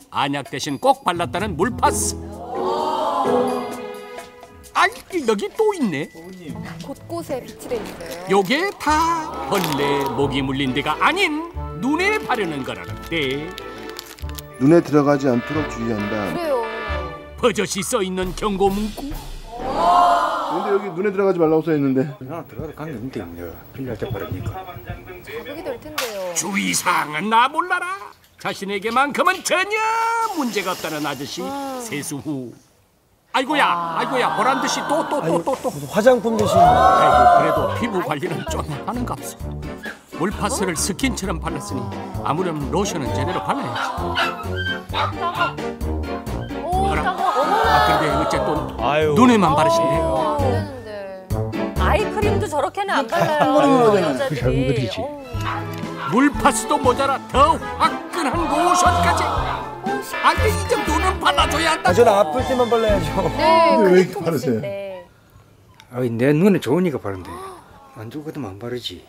안약 대신 꼭 발랐다는 물파스. 아이, 여기 또 있네. 곳곳에 비치돼 있어요. 요게 다 벌레, 모기 물린 데가 아닌 눈에 바르는 거라는데. 눈에 들어가지 않도록 주의한다. 그래요. 버젓이 써있는 경고 문구. 근데 여기 눈에 들어가지 말라고 써 있는데. 들어가도 관계없는데 필요할 때 바르니까. 자극이 될 텐데요. 주의사항은 나 몰라라. 자신에게만큼은 전혀 문제가 없다는 아저씨 세수 후. 아이고야 보란 듯이 또. 화장품 대신. 아이고, 그래도 피부 관리는 좀 하는갑소. 물파스를 스킨처럼 발랐으니 아무렴 로션은 제대로 발라야지. 오, 그런데 어째 또 눈에만 바르시네요. 아이크림도 저렇게는 안 발라요. 여자들이. 물파스도 모자라 더 화끈한 로션까지. 아니, 이 정도는 발라줘야 한다. 저는 아플 때만 발라야죠. 네, 왜 이렇게 바르세요? 내 눈에 좋으니까 바른데. 안 좋거든 안 바르지.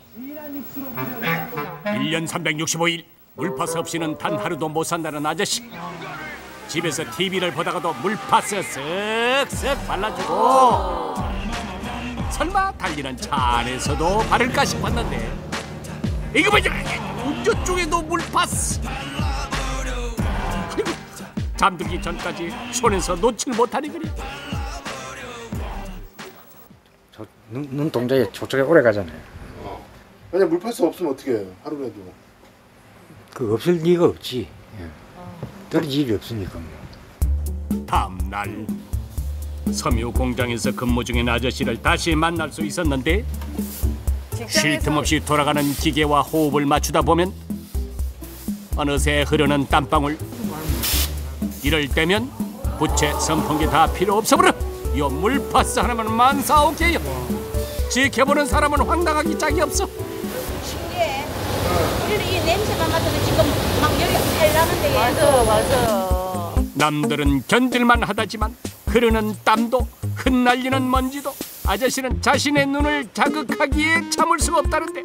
1년 365일 물파스 없이는 단 하루도 못 산다는 아저씨. 집에서 TV를 보다가도 물파스 쓱쓱 발라주고, 설마 달리는 차 안에서도 바를까 싶었는데 이거 뭐지? 운전 중에도 물파스. 아이고, 잠들기 전까지 손에서 놓질 못하니 그래. 눈동자에 저쪽에 오래 가잖아요. 만약 물파스 없으면 어떻게 해요? 하루라도. 그 없을 리가 없지. 떨어질 일이 없으니까. 다음 날 섬유 공장에서 근무 중인 아저씨를 다시 만날 수 있었는데, 쉴 틈 없이 돌아가는 기계와 호흡을 맞추다 보면 어느새 흐르는 땀방울. 이럴 때면 부채, 선풍기 다 필요 없어 버려. 요 물파스 하나만 만사오게요. 지켜보는 사람은 황당하기 짝이 없어. 신기해. 우리는 이 냄새만 맡아도 지금 막 여기 살라는데. 맞아. 남들은 견딜만 하다지만 흐르는 땀도 흩날리는 먼지도 아저씨는 자신의 눈을 자극하기에 참을 수가 없다는데,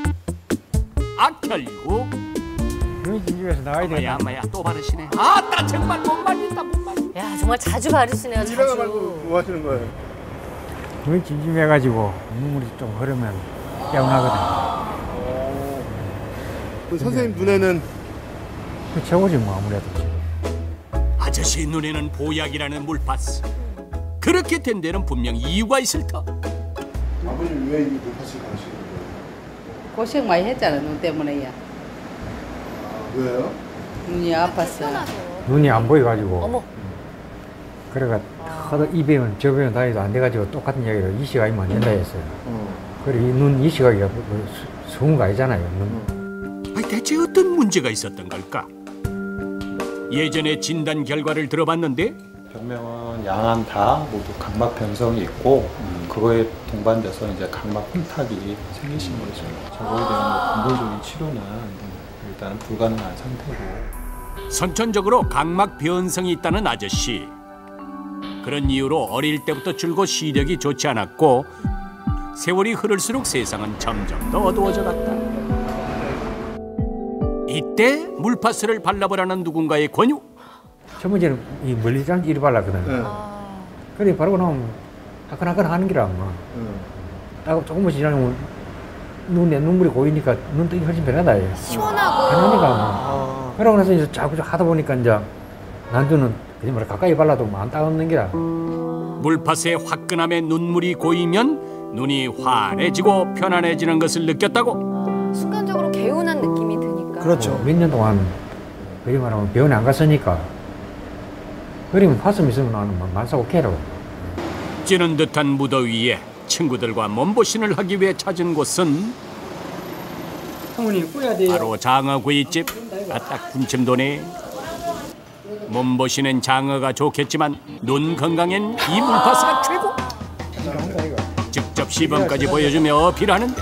결국 집에서 나와야 돼. 엄마야 또 바르시네. 나 정말 못 말린다. 야, 정말 자주 바르시네요. 일하다 자주. 말고 뭐 하시는 거예요? 눈이 찜찜해가지고 눈물이 좀 흐르면 깨어나거든. 그 선생님 눈에는 그 최고지 뭐 아무래도. 아저씨 눈에는 보약이라는 물파스. 그렇게 된 데는 분명 이유가 있을 터. 아버님 왜 이 물파스를 바르시는 거예요? 고생 많이 했잖아, 눈 때문에야. 왜요? 눈이 아팠어. 눈이 안 보여가지고. 어머. 그래가 하도 이 병원 저 병원 다니도 안 돼가지고 똑같은 이야기를 이 시각이면 안 된다 했어요. 그리고 눈 이 시각이가 좋은 거 아니잖아요. 대체 어떤 문제가 있었던 걸까? 예전에 진단 결과를 들어봤는데, 변명은 양안 다 모두 각막 변성이 있고 그거에 동반돼서 이제 각막 혼탁이 생기신 거죠. 저거에 대한 근본적인 치료는 일단 불가능한 상태고. 선천적으로 각막 변성이 있다는 아저씨. 그런 이유로 어릴 때부터 줄곧 시력이 좋지 않았고, 세월이 흐를수록 세상은 점점 더 어두워져 갔다. 이때 물파스를 발라보라는 누군가의 권유. 첫 번째는 이 멀리장 이리 발랐거든. 그래 바르고 나면 화끈화끈 하는 기라 뭐. 딱 조금만 지나면 눈에 눈물이 고이니까 눈뜨기 훨씬 편하다. 시원하고. 편하니까 뭐. 그러고 나서 이제 자꾸 하다 보니까 이제 난주는 그냥 말해 가까이 발라도 뭐 안 따갑는 기라. 물파스의 화끈함에 눈물이 고이면 눈이 환해지고 편안해지는 것을 느꼈다고. 순간적으로 개운한 느낌이 드니까. 그렇죠. 몇 년 동안 그리 말하면 병원에 안 갔으니까. 그러면 파스미 있으면 나는 만사고 캐러. 찌는 듯한 무더위에 친구들과 몸보신을 하기 위해 찾은 곳은 바로 장어구이집. 딱 군침도네. 몸보신엔 장어가 좋겠지만 눈 건강엔 이 물파스가 최고. 직접 시범까지 보여주며 어필하는데,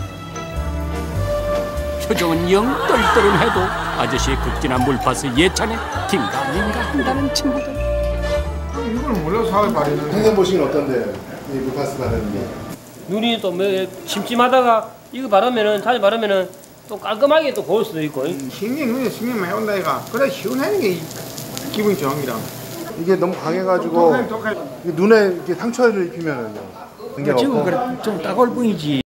표정은 영 떨떠름해도 아저씨의 극진한 물파스 예찬에 긴가민가 한다는 친구들. 이걸 몰라서 사회 바르는. 선생님 보시기엔 어떤데? 이 물파스 바르는 게. 눈이 또 침침하다가 이거 바르면은 자주 바르면은 또 깔끔하게 또 보일 수도 있고. 신경 눈에 신경 많이 온다 이가. 그래 시원하는 게 기분이 정한 이게 너무 강해가지고 눈에 이렇게 상처를 입히면은요. 지금 그래 좀 따가울 뿐이지.